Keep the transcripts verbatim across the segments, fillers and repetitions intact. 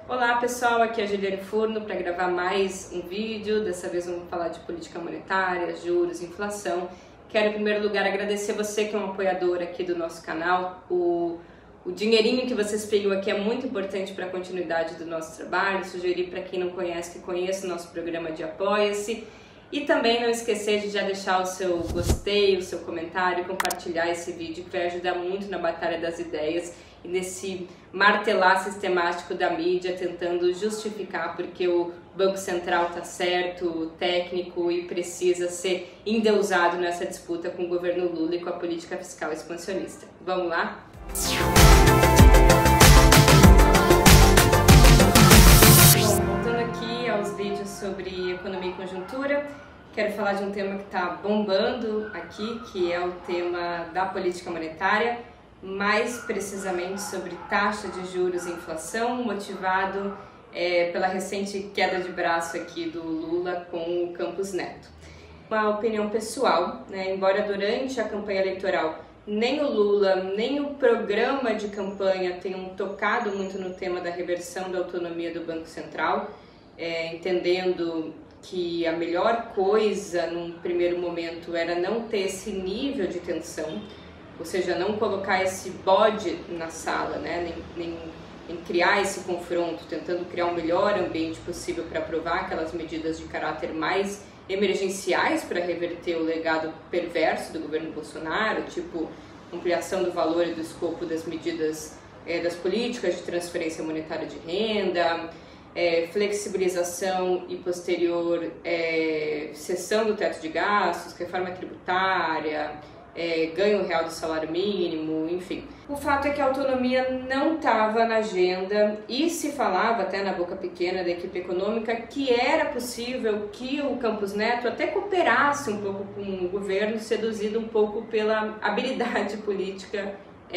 Olá pessoal, aqui é a Juliane Furno para gravar mais um vídeo. Dessa vez vamos falar de política monetária, juros, inflação. Quero em primeiro lugar agradecer você que é um apoiador aqui do nosso canal. O, o dinheirinho que vocês pegam aqui é muito importante para a continuidade do nosso trabalho. Sugerir para quem não conhece que conheça o nosso programa de Apoia-se. E também não esquecer de já deixar o seu gostei, o seu comentário, compartilhar esse vídeo que vai ajudar muito na batalha das ideias e nesse martelar sistemático da mídia tentando justificar porque o Banco Central está certo, técnico e precisa ser endeusado nessa disputa com o governo Lula e com a política fiscal expansionista. Vamos lá? Voltando aqui aos vídeos sobre economia e conjuntura, quero falar de um tema que está bombando aqui, que é o tema da política monetária, mais precisamente sobre taxa de juros e inflação, motivado é, pela recente queda de braço aqui do Lula com o Campos Neto. Uma opinião pessoal, né? Embora durante a campanha eleitoral nem o Lula, nem o programa de campanha tenham tocado muito no tema da reversão da autonomia do Banco Central, é, entendendo que a melhor coisa num primeiro momento era não ter esse nível de tensão, ou seja, não colocar esse bode na sala, né? nem, nem, nem criar esse confronto, tentando criar o melhor ambiente possível para aprovar aquelas medidas de caráter mais emergenciais para reverter o legado perverso do governo Bolsonaro, tipo ampliação do valor e do escopo das medidas é, das políticas de transferência monetária de renda, é, flexibilização e posterior é, cessão do teto de gastos, reforma tributária, É, ganho real do salário mínimo, enfim. O fato é que a autonomia não estava na agenda e se falava até na boca pequena da equipe econômica que era possível que o Campos Neto até cooperasse um pouco com o governo, seduzido um pouco pela habilidade política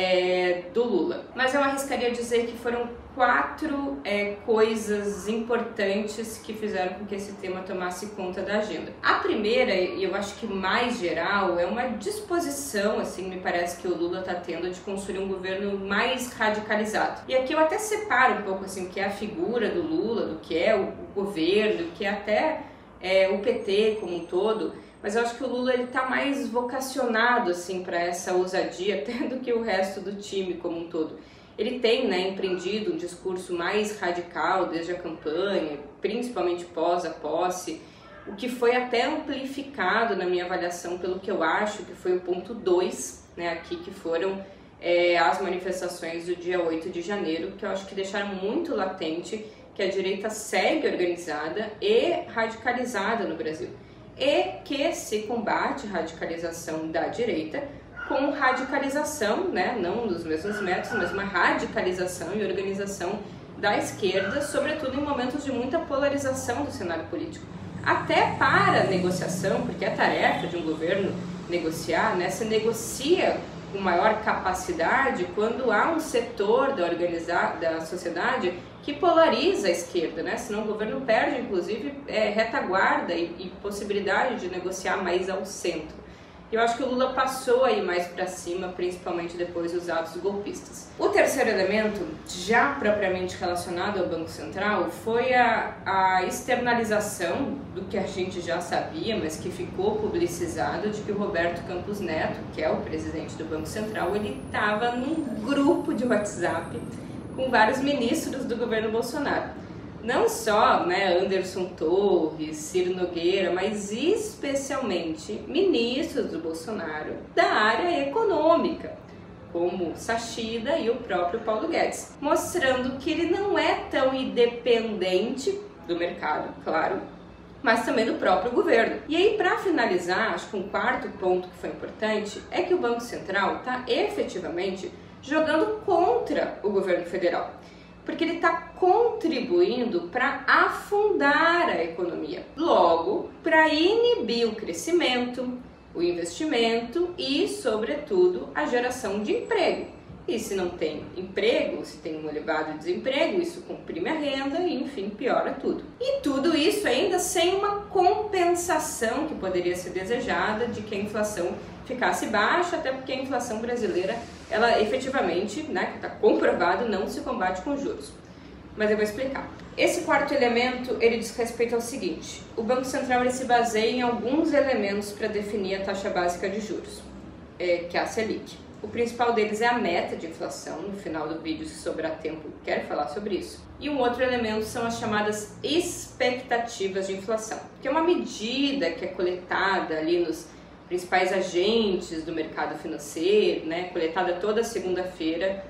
é, do Lula. Mas eu arriscaria dizer que foram quatro é, coisas importantes que fizeram com que esse tema tomasse conta da agenda. A primeira, e eu acho que mais geral, é uma disposição, assim, me parece que o Lula está tendo de construir um governo mais radicalizado. E aqui eu até separo um pouco assim, o que é a figura do Lula, do que é o, o governo, do que é até é, o P T como um todo. Mas eu acho que o Lula ele tá mais vocacionado assim para essa ousadia até do que o resto do time como um todo. Ele tem, né, empreendido um discurso mais radical desde a campanha, principalmente pós a posse, o que foi até amplificado na minha avaliação pelo que eu acho que foi o ponto dois, né, aqui que foram é, as manifestações do dia oito de janeiro, que eu acho que deixaram muito latente que a direita segue organizada e radicalizada no Brasil. E que se combate a radicalização da direita com radicalização, né, não dos mesmos métodos, mas uma radicalização e organização da esquerda, sobretudo em momentos de muita polarização do cenário político. Até para negociação, porque é tarefa de um governo negociar, né, se negocia com maior capacidade quando há um setor da, organiza- da sociedade que polariza a esquerda, né? Senão o governo perde, inclusive, é, retaguarda e, e possibilidade de negociar mais ao centro. Eu acho que o Lula passou aí mais para cima, principalmente depois dos atos golpistas. O terceiro elemento, já propriamente relacionado ao Banco Central, foi a, a externalização do que a gente já sabia, mas que ficou publicizado, de que o Roberto Campos Neto, que é o presidente do Banco Central, ele estava num grupo de WhatsApp com vários ministros do governo Bolsonaro. Não só, né, Anderson Torres, Ciro Nogueira, mas especialmente ministros do Bolsonaro da área econômica, como Sachida e o próprio Paulo Guedes, mostrando que ele não é tão independente do mercado, claro, mas também do próprio governo. E aí, para finalizar, acho que um quarto ponto que foi importante é que o Banco Central está efetivamente jogando contra o governo federal, porque ele está contribuindo para afundar a economia, logo para inibir o crescimento, o investimento e, sobretudo, a geração de emprego. E se não tem emprego, se tem um elevado desemprego, isso comprime a renda e, enfim, piora tudo. E tudo isso ainda sem uma compensação que poderia ser desejada de que a inflação ficasse baixa, até porque a inflação brasileira, ela efetivamente, né, que está comprovado, não se combate com juros. mas eu vou explicar. Esse quarto elemento, ele diz respeito ao seguinte: o Banco Central ele se baseia em alguns elementos para definir a taxa básica de juros, é, que é a Selic. O principal deles é a meta de inflação. No final do vídeo, se sobrar tempo, quero falar sobre isso. E um outro elemento são as chamadas expectativas de inflação, que é uma medida que é coletada ali nos principais agentes do mercado financeiro, né, coletada toda segunda-feira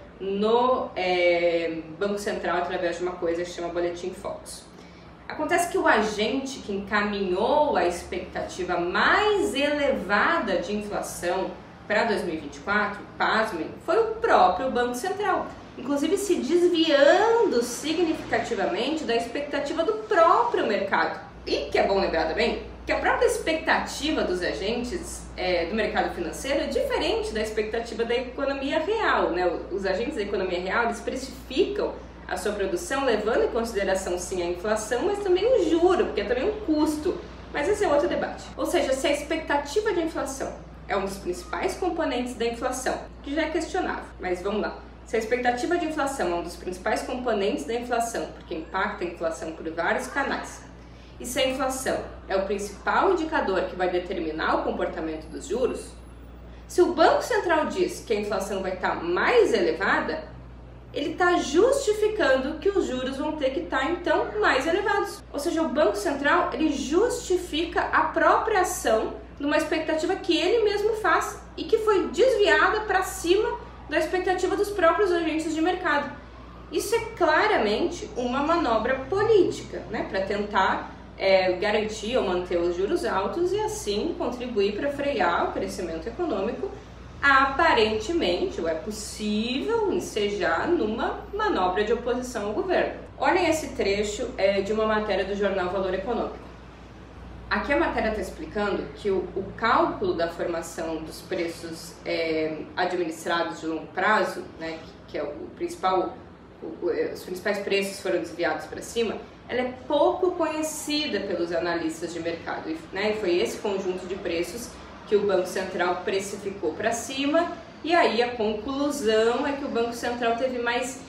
no é, Banco Central através de uma coisa que se chama Boletim Focus. Acontece que o agente que encaminhou a expectativa mais elevada de inflação para dois mil e vinte e quatro, pasmem, foi o próprio Banco Central, inclusive se desviando significativamente da expectativa do próprio mercado. E que é bom lembrar também que a própria expectativa dos agentes é, do mercado financeiro é diferente da expectativa da economia real, né? Os agentes da economia real, eles precificam a sua produção levando em consideração sim a inflação, mas também o juro, porque é também um custo. Mas esse é outro debate. Ou seja, se a expectativa de inflação é um dos principais componentes da inflação, que já é questionável, mas vamos lá. Se a expectativa de inflação é um dos principais componentes da inflação, porque impacta a inflação por vários canais, e se a inflação é o principal indicador que vai determinar o comportamento dos juros, se o Banco Central diz que a inflação vai estar mais elevada, ele está justificando que os juros vão ter que estar, então, mais elevados. Ou seja, o Banco Central ele justifica a própria ação numa expectativa que ele mesmo faz e que foi desviada para cima da expectativa dos próprios agentes de mercado. Isso é claramente uma manobra política, né, para tentar é, garantir ou manter os juros altos e assim contribuir para frear o crescimento econômico, aparentemente, ou é possível ensejar numa manobra de oposição ao governo. Olhem esse trecho é, de uma matéria do jornal Valor Econômico. Aqui a matéria está explicando que o, o cálculo da formação dos preços é, administrados de longo prazo, né, que, que é o principal, o, os principais preços foram desviados para cima, ela é pouco conhecida pelos analistas de mercado, né, e foi esse conjunto de preços que o Banco Central precificou para cima, e aí a conclusão é que o Banco Central teve mais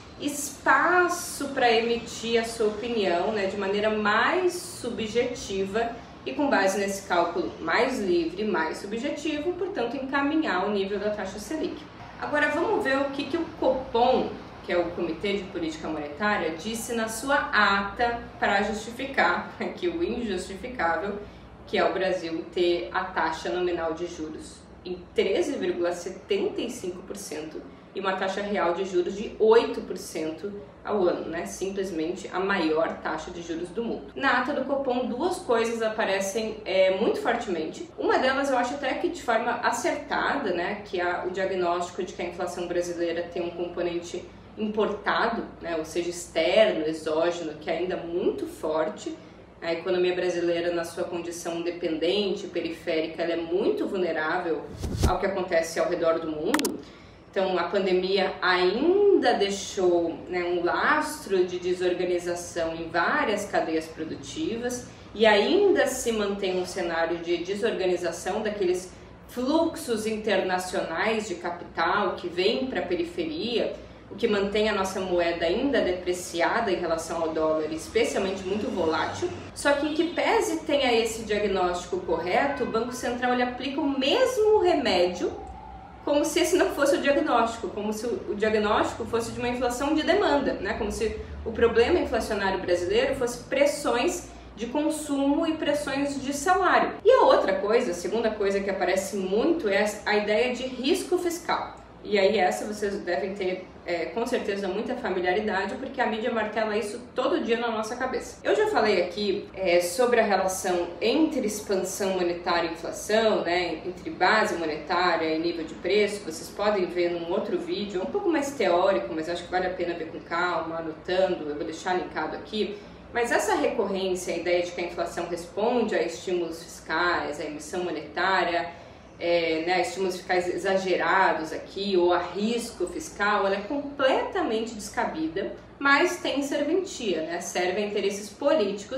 espaço para emitir a sua opinião, né, de maneira mais subjetiva, e com base nesse cálculo mais livre, mais subjetivo, portanto, encaminhar o nível da taxa Selic. Agora vamos ver o que, que o Copom, que é o Comitê de Política Monetária, disse na sua ata para justificar que o injustificável, que é o Brasil ter a taxa nominal de juros em treze vírgula setenta e cinco por cento e uma taxa real de juros de oito por cento ao ano, né? Simplesmente a maior taxa de juros do mundo. Na ata do Copom, duas coisas aparecem é, muito fortemente. Uma delas eu acho até que de forma acertada, né? Que é o diagnóstico de que a inflação brasileira tem um componente importado, né? Ou seja, externo, exógeno, que é ainda muito forte. A economia brasileira, na sua condição dependente, periférica, ela é muito vulnerável ao que acontece ao redor do mundo. Então, a pandemia ainda deixou, né, um lastro de desorganização em várias cadeias produtivas e ainda se mantém um cenário de desorganização daqueles fluxos internacionais de capital que vêm para a periferia, o que mantém a nossa moeda ainda depreciada em relação ao dólar, especialmente muito volátil. Só que, em que pese tenha esse diagnóstico correto, o Banco Central ele aplica o mesmo remédio como se esse não fosse o diagnóstico, como se o diagnóstico fosse de uma inflação de demanda, né? Como se o problema inflacionário brasileiro fosse pressões de consumo e pressões de salário. E a outra coisa, a segunda coisa que aparece muito é a ideia de risco fiscal. E aí essa vocês devem ter é, com certeza muita familiaridade, porque a mídia martela isso todo dia na nossa cabeça. Eu já falei aqui é, sobre a relação entre expansão monetária e inflação, né, entre base monetária e nível de preço. Vocês podem ver num outro vídeo, é um pouco mais teórico, mas acho que vale a pena ver com calma, anotando, eu vou deixar linkado aqui. Mas essa recorrência, a ideia de que a inflação responde a estímulos fiscais, a emissão monetária, É, né, estímulos fiscais exagerados aqui, ou a risco fiscal, ela é completamente descabida, mas tem serventia, né, serve a interesses políticos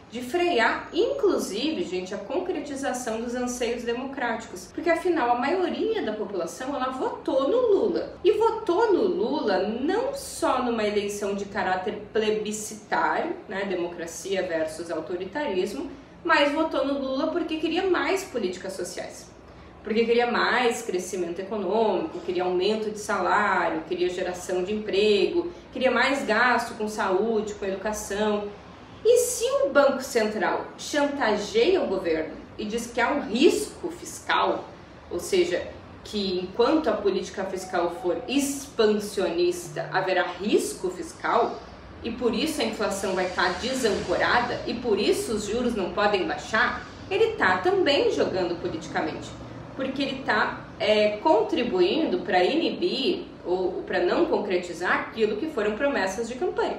de frear, inclusive, gente, a concretização dos anseios democráticos. Porque, afinal, a maioria da população, ela votou no Lula. E votou no Lula não só numa eleição de caráter plebiscitário, né, democracia versus autoritarismo, mas votou no Lula porque queria mais políticas sociais. Porque queria mais crescimento econômico, queria aumento de salário, queria geração de emprego, queria mais gasto com saúde, com educação. E se o Banco Central chantageia o governo e diz que há um risco fiscal, ou seja, que enquanto a política fiscal for expansionista, haverá risco fiscal, e por isso a inflação vai estar desancorada, e por isso os juros não podem baixar, ele está também jogando politicamente. Porque ele está é, contribuindo para inibir ou para não concretizar aquilo que foram promessas de campanha.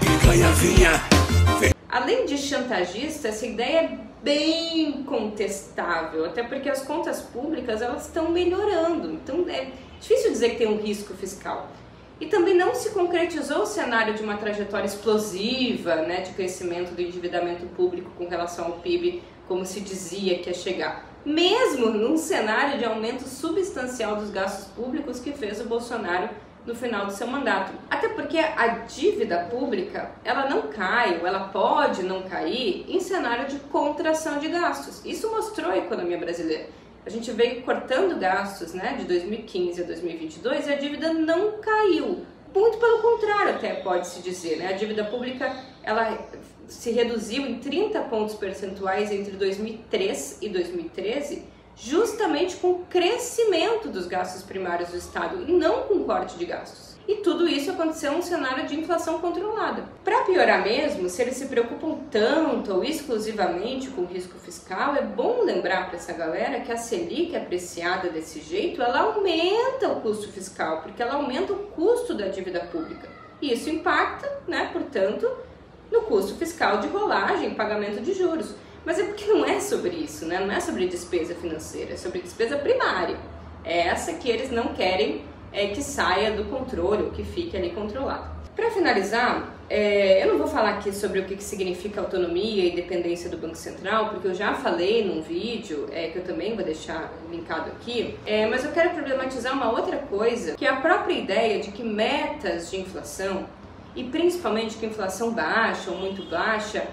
Além de chantagista, essa ideia é bem contestável, até porque as contas públicas elas estão melhorando, então é difícil dizer que tem um risco fiscal. E também não se concretizou o cenário de uma trajetória explosiva, né, de crescimento do endividamento público com relação ao P I B, como se dizia que ia chegar. Mesmo num cenário de aumento substancial dos gastos públicos que fez o Bolsonaro no final do seu mandato. Até porque a dívida pública, ela não cai, ou ela pode não cair, em cenário de contração de gastos. Isso mostrou a economia brasileira. A gente veio cortando gastos, né, de dois mil e quinze a dois mil e vinte e dois e a dívida não caiu. Muito pelo contrário, até pode-se dizer, né? A dívida pública, ela se reduziu em trinta pontos percentuais entre dois mil e três e dois mil e treze, justamente com o crescimento dos gastos primários do Estado e não com corte de gastos. E tudo isso aconteceu num cenário de inflação controlada. Para piorar mesmo, se eles se preocupam tanto ou exclusivamente com o risco fiscal, é bom lembrar para essa galera que a Selic apreciada desse jeito, ela aumenta o custo fiscal, porque ela aumenta o custo da dívida pública. E isso impacta, né, portanto, no custo fiscal de rolagem, pagamento de juros. Mas é porque não é sobre isso, né? Não é sobre despesa financeira, é sobre despesa primária. É essa que eles não querem é, que saia do controle, ou que fique ali controlado. Para finalizar, é, eu não vou falar aqui sobre o que, que significa autonomia e dependência do Banco Central, porque eu já falei num vídeo, é, que eu também vou deixar linkado aqui, é, mas eu quero problematizar uma outra coisa, que é a própria ideia de que metas de inflação, e principalmente que inflação baixa ou muito baixa,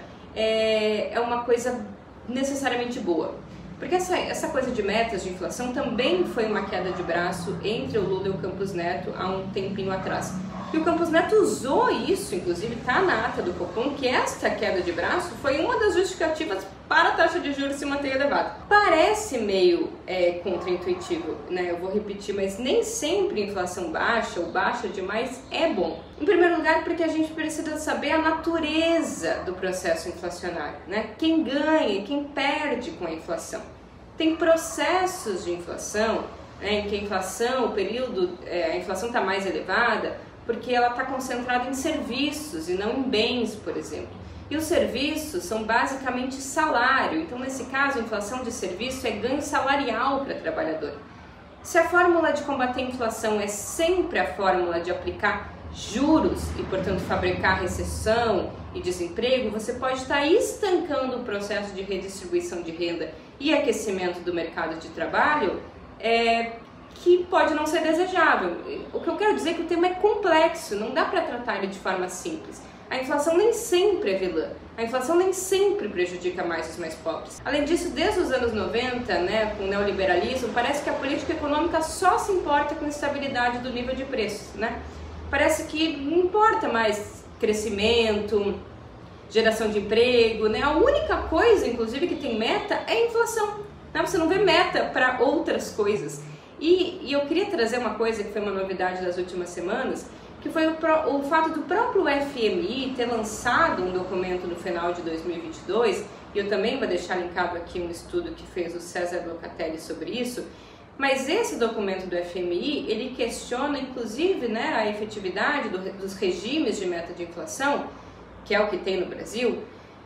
é, é uma coisa necessariamente boa. Porque essa, essa coisa de metas de inflação também foi uma queda de braço entre o Lula e o Campos Neto há um tempinho atrás. E o Campos Neto usou isso, inclusive está na ata do Copom, que esta queda de braço foi uma das justificativas para a taxa de juros se manter elevada. Parece meio é, contraintuitivo, né? Eu vou repetir, mas nem sempre inflação baixa ou baixa demais é bom. Em primeiro lugar, porque a gente precisa saber a natureza do processo inflacionário, né? Quem ganha e quem perde com a inflação. Tem processos de inflação, né, em que a inflação, o período, é, a inflação está mais elevada, porque ela está concentrada em serviços e não em bens, por exemplo. E os serviços são basicamente salário, então nesse caso a inflação de serviço é ganho salarial para o trabalhador. Se a fórmula de combater a inflação é sempre a fórmula de aplicar juros e, portanto, fabricar recessão e desemprego, você pode estar estancando o processo de redistribuição de renda e aquecimento do mercado de trabalho, é, que pode não ser desejável. O que eu quero dizer é que o tema é complexo, não dá para tratar ele de forma simples. A inflação nem sempre é vilã, a inflação nem sempre prejudica mais os mais pobres. Além disso, desde os anos noventa, né, com o neoliberalismo, parece que a política econômica só se importa com a estabilidade do nível de preços, né? Parece que não importa mais crescimento, geração de emprego, né? A única coisa, inclusive, que tem meta é a inflação, né? Você não vê meta para outras coisas. E, e eu queria trazer uma coisa que foi uma novidade das últimas semanas, que foi o, pro, o fato do próprio F M I ter lançado um documento no final de dois mil e vinte e dois, e eu também vou deixar linkado aqui um estudo que fez o César Locatelli sobre isso, mas esse documento do F M I, ele questiona inclusive, né, a efetividade do, dos regimes de meta de inflação, que é o que tem no Brasil,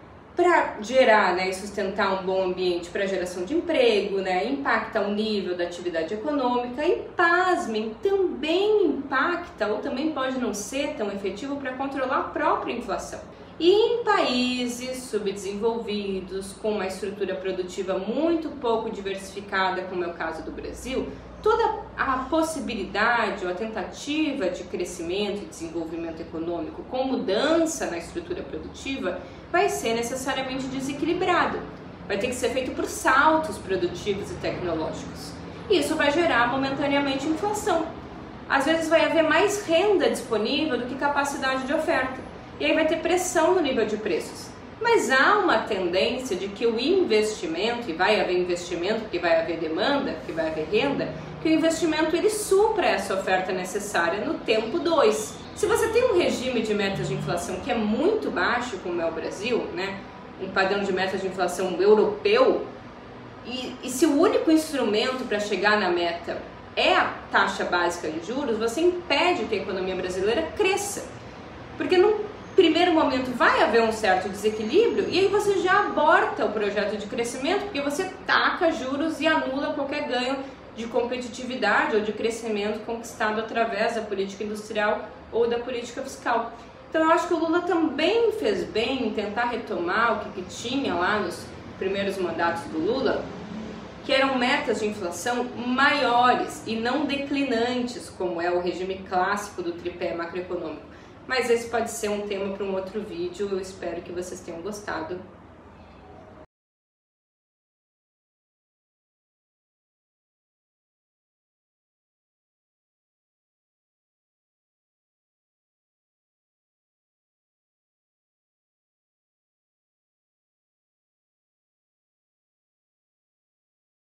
para gerar, né, e sustentar um bom ambiente para a geração de emprego, né, impacta o nível da atividade econômica e, pasmem, também impacta ou também pode não ser tão efetivo para controlar a própria inflação. E em países subdesenvolvidos, com uma estrutura produtiva muito pouco diversificada, como é o caso do Brasil, toda a possibilidade ou a tentativa de crescimento e desenvolvimento econômico com mudança na estrutura produtiva vai ser necessariamente desequilibrado. Vai ter que ser feito por saltos produtivos e tecnológicos. E isso vai gerar momentaneamente inflação. Às vezes vai haver mais renda disponível do que capacidade de oferta. E aí vai ter pressão no nível de preços. Mas há uma tendência de que o investimento, e vai haver investimento porque vai haver demanda, porque vai haver renda, que o investimento ele supra essa oferta necessária no tempo dois. Se você tem um regime de metas de inflação que é muito baixo, como é o Brasil, né, um padrão de metas de inflação europeu, e, e se o único instrumento para chegar na meta é a taxa básica de juros, você impede que a economia brasileira cresça. Porque num primeiro momento vai haver um certo desequilíbrio e aí você já aborta o projeto de crescimento porque você taca juros e anula qualquer ganho de competitividade ou de crescimento conquistado através da política industrial ou da política fiscal. Então eu acho que o Lula também fez bem em tentar retomar o que, que tinha lá nos primeiros mandatos do Lula, que eram metas de inflação maiores e não declinantes, como é o regime clássico do tripé macroeconômico. Mas esse pode ser um tema para um outro vídeo, eu espero que vocês tenham gostado.